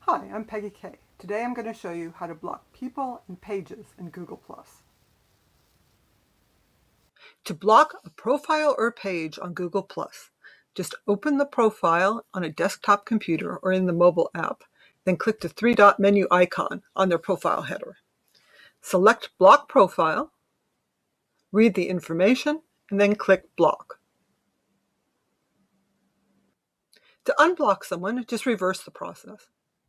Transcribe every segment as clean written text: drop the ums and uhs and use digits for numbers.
Hi, I'm Peggy Kay. Today I'm going to show you how to block people and pages in Google+. To block a profile or page on Google+, just open the profile on a desktop computer or in the mobile app, then click the three-dot menu icon on their profile header. Select Block Profile, read the information, and then click Block. To unblock someone, just reverse the process.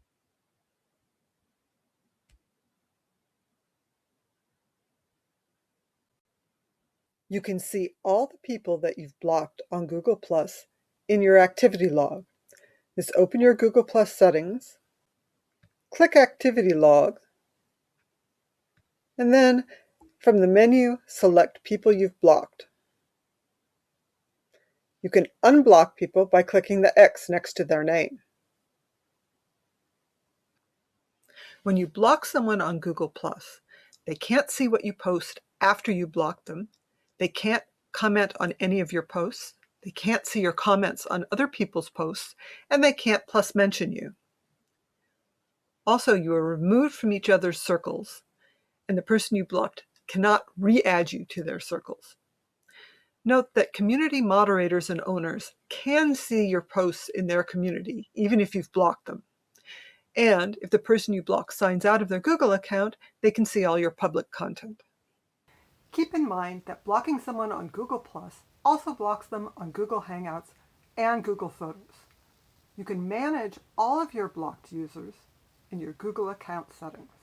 You can see all the people that you've blocked on Google+ in your activity log. Just open your Google+ settings, click Activity Log, and then from the menu, select people you've blocked. You can unblock people by clicking the X next to their name. When you block someone on Google+, they can't see what you post after you block them. They can't comment on any of your posts. They can't see your comments on other people's posts, and they can't plus mention you. Also, you are removed from each other's circles, and the person you blocked cannot re-add you to their circles. Note that community moderators and owners can see your posts in their community, even if you've blocked them. And if the person you block signs out of their Google account, they can see all your public content. Keep in mind that blocking someone on Google+ also blocks them on Google Hangouts and Google Photos. You can manage all of your blocked users in your Google account settings.